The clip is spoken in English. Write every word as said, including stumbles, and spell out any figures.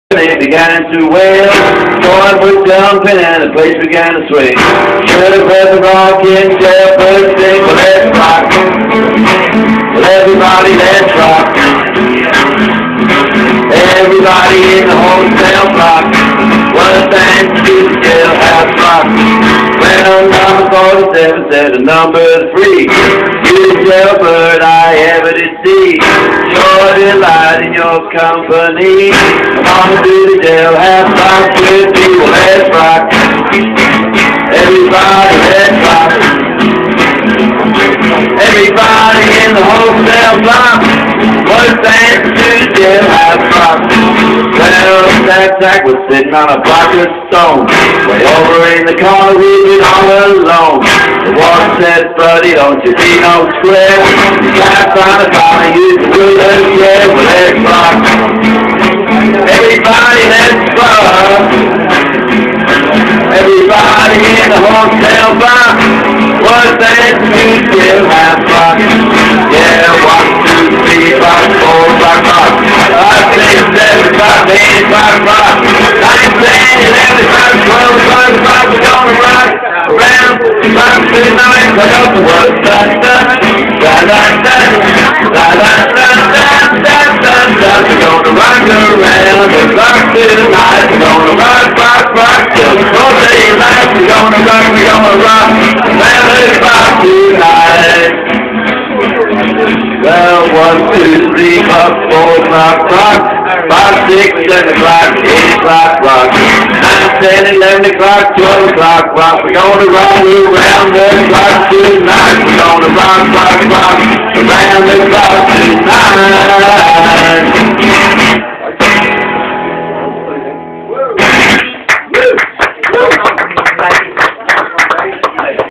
It began to wail, joy was jumping and the place began to swing. Should have heard the rocking shepherd sing, well let's rock, well everybody let's rock. Everybody in the hotel block, what a thing to do to jailhouse rock. Well, number forty-seven said the number three, you jailbird I ever did see. Sure delight in your company. Come on to the jailhouse rock with me, well let's rock. Everybody let's rock. Everybody in the hotel block, what a thing to do to jailhouse rock. Well, Zack Zack was sitting on a block of stone, way over in the corner weeping all alone. The warden said, buddy, don't you be no square. You can't find a dollar, use the ruler, yeah, well let's rock. Everybody let's rock. Everybody in the hotel block, what a thing to do to jailhouse rock. Yeah, one, two, three, five, four, five, five. Five, six, seven, five, eight, five, five. Nine, ten, eleven, twelve, twelve, five, five. We're gonna rock around five to nine. Put up the word, da da da da da da da da da da da da. We're gonna rock around the clock tonight. We're gonna rock, rock, rock till the full daylight. We're gonna rock, we're gonna rock around the clock tonight. Well, one, two, three, four, four o'clock, rock. Five, six, seven o'clock, eight o'clock, rock. Nine, ten, eleven o'clock, twelve o'clock, rock. We're gonna rock around the clock tonight. We're gonna rock, rock, rock around the clock tonight.